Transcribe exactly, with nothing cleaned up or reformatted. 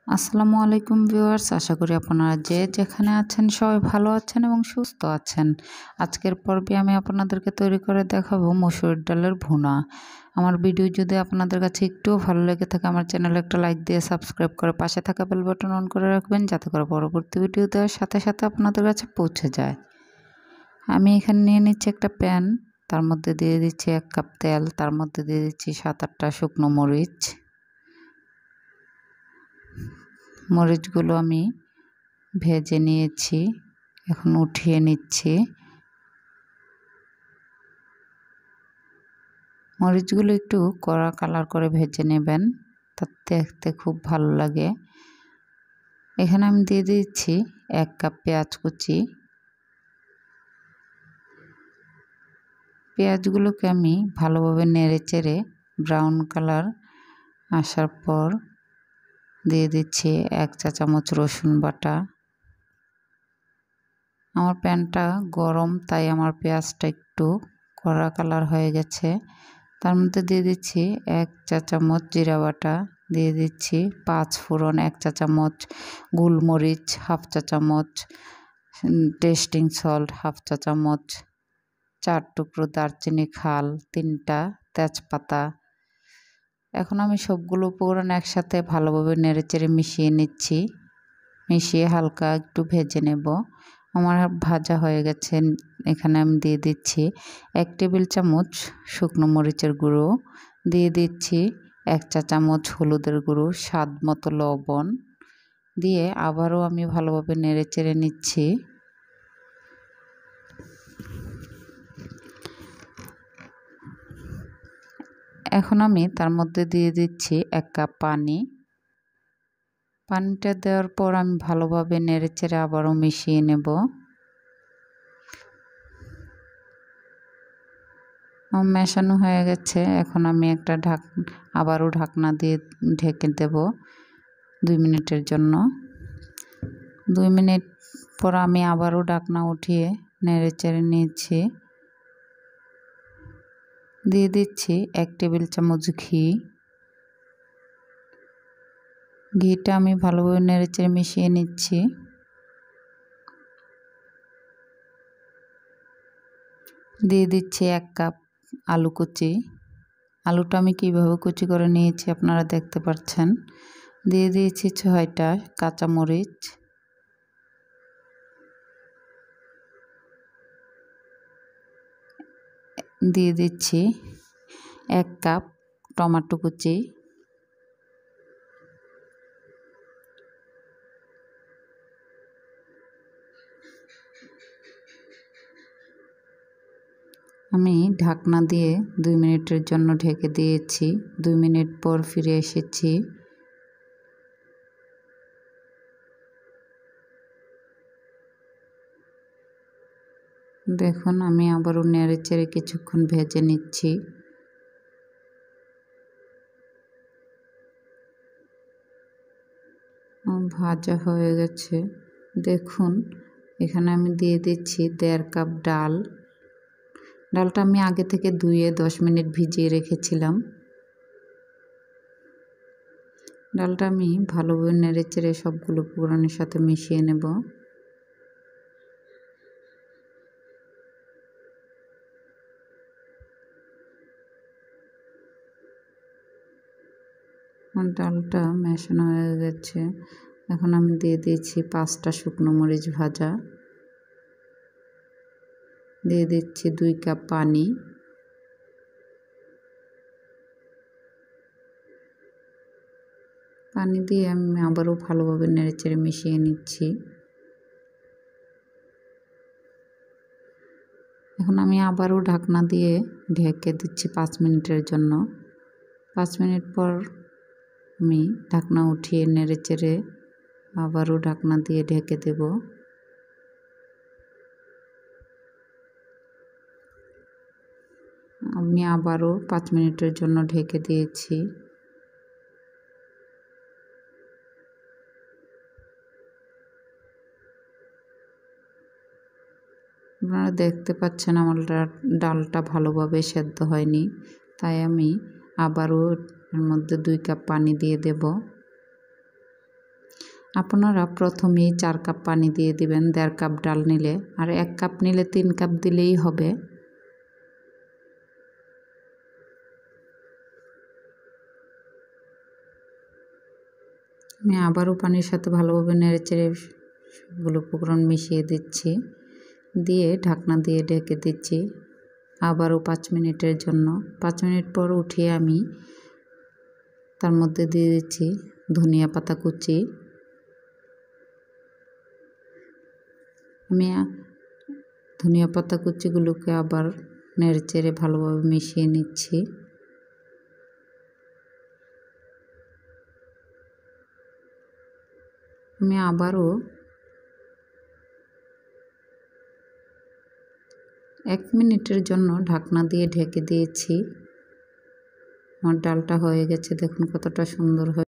আসসালামু আলাইকুম ভিউয়ার্স, আশা করি আপনারা যে যেখানে আছেন সবাই ভালো আছেন এবং সুস্থ আছেন। আজকের পর্বে আমি আপনাদেরকে তৈরি করে দেখাবো মসুর ডালের ভুনা। আমার ভিডিও যদি আপনাদের কাছে একটুও ভালো লেগে থাকে আমার চ্যানেলে একটা লাইক দিয়ে সাবস্ক্রাইব করে পাশে থাকা বেল বাটন অন করে রাখবেন, যাতে করে পরবর্তী ভিডিও দেওয়ার সাথে সাথে আপনাদের কাছে পৌঁছে যায়। আমি এখানে নিয়ে নিচ্ছি একটা প্যান, তার মধ্যে দিয়ে দিচ্ছি এক কাপ তেল, তার মধ্যে দিয়ে দিচ্ছি সাত আটটা শুকনো মরিচ। মরিচগুলো আমি ভেজে নিয়েছি, এখন উঠিয়ে নিচ্ছি। মরিচগুলো একটু কড়া কালার করে ভেজে নেবেন, তাতে দেখতে খুব ভালো লাগে। এখানে আমি দিয়ে দিচ্ছি এক কাপ পেঁয়াজ কুচি। পেঁয়াজগুলোকে আমি ভালোভাবে নেড়ে চেড়ে ব্রাউন কালার আসার পর দিয়ে দিচ্ছি এক চা চামচ রসুন বাটা। আমার প্যানটা গরম, তাই আমার পেঁয়াজটা একটু কড়া কালার হয়ে গেছে। তার মধ্যে দিয়ে দিচ্ছি এক চা চামচ জিরা বাটা, দিয়ে দিচ্ছি পাঁচ ফোড়ন এক চা চামচ, গোলমরিচ হাফ চা চামচ, টেস্টিং সল্ট হাফ চা চামচ, চার টুকরো দারচিনি খাল, তিনটা তেজপাতা। এখন আমি সবগুলো উপকরণ একসাথে ভালোভাবে নেড়েচেড়ে মিশিয়ে নিচ্ছি। মিশিয়ে হালকা একটু ভেজে নেব। আমার ভাজা হয়ে গেছে। এখানে আমি দিয়ে দিচ্ছি এক টেবিল চামচ শুকনো মরিচের গুঁড়ো, দিয়ে দিচ্ছি এক চা চামচ হলুদের গুঁড়ো, স্বাদ মতো লবণ দিয়ে আবারও আমি ভালোভাবে নেড়ে চেড়ে নিচ্ছি। এখন আমি তার মধ্যে দিয়ে দিচ্ছি এক কাপ পানি। পানিটা দেওয়ার পর আমি ভালোভাবে নেড়ে চেড়ে আবারও মিশিয়ে নেব। মেশানো হয়ে গেছে। এখন আমি একটা ঢাক আবারও ঢাকনা দিয়ে ঢেকে দেব দুই মিনিটের জন্য। দুই মিনিট পর আমি আবারও ঢাকনা উঠিয়ে নেড়ে চেড়ে নিয়েছি। দিয়ে দিচ্ছি এক টেবিল চামচ ঘি। ঘিটা আমি ভালোভাবে নেড়ে চেড়ে মিশিয়ে নিচ্ছি। দিয়ে দিচ্ছি এক কাপ আলু কুচি। আলুটা আমি কীভাবে কুচি করে নিয়েছি আপনারা দেখতে পাচ্ছেন। দিয়ে দিয়েছি ছয়টা কাঁচামরিচ। দিয়ে দিচ্ছি এক কাপ টমেটো কুচি। আমি ঢাকনা দিয়ে দুই মিনিটের জন্য ঢেকে দিয়েছি। দুই মিনিট পর ফিরে এসেছি। দেখুন আমি আবারও নেড়ে চেড়ে কিছুক্ষণ ভেজে নিচ্ছি। ভাজা হয়ে গেছে। দেখুন এখানে আমি দিয়ে দিচ্ছি দেড় কাপ ডাল। ডালটা আমি আগে থেকে ধুয়ে দশ মিনিট ভিজিয়ে রেখেছিলাম। ডালটা আমি ভালোভাবে নেড়ে চেড়ে সবগুলো উপকরণের সাথে মিশিয়ে নেব। ডালটা মেশানো হয়ে গেছে। এখন আমি দিয়ে দিয়েছি পাঁচটা শুকনো মরিচ ভাজা। দিয়ে দিচ্ছি দুই কাপ পানি। পানি দিয়ে আমি আবারও ভালোভাবে নেড়েচেড়ে মিশিয়ে নিচ্ছি। এখন আমি আবারও ঢাকনা দিয়ে ঢেকে দিচ্ছি পাঁচ মিনিটের জন্য। পাঁচ মিনিট পর আমি ঢাকনা উঠিয়ে নেড়েচেড়ে আবারও ঢাকনা দিয়ে ঢেকে দেব। আমি আবারও পাঁচ মিনিটের জন্য ঢেকে দিয়েছি। আপনারা দেখতে পাচ্ছেন আমার ডালটা ভালোভাবে সেদ্ধ হয়নি, তাই আমি আবারও এর মধ্যে দুই কাপ পানি দিয়ে দেব। আপনারা প্রথমেই চার কাপ পানি দিয়ে দিবেন দেড় কাপ ডাল নিলে, আর এক কাপ নিলে তিন কাপ দিলেই হবে। আমি আবারও পানির সাথে ভালোভাবে নেড়েচেড়ে সবগুলো উপকরণ মিশিয়ে দিচ্ছি, দিয়ে ঢাকনা দিয়ে ঢেকে দিচ্ছি আবারও পাঁচ মিনিটের জন্য। পাঁচ মিনিট পর উঠিয়ে আমি তার মধ্যে দিয়ে দিচ্ছি ধনিয়া পাতা কুচি। আমি ধনিয়া পাতা কুচিগুলোকে আবার নেড়েচেড়ে ভালোভাবে মিশিয়ে নিচ্ছি। আমি আবারও এক মিনিটের জন্য ঢাকনা দিয়ে ঢেকে দিয়েছি। আমার ডালটা হয়ে গেছে, দেখুন কতটা সুন্দর হয়ে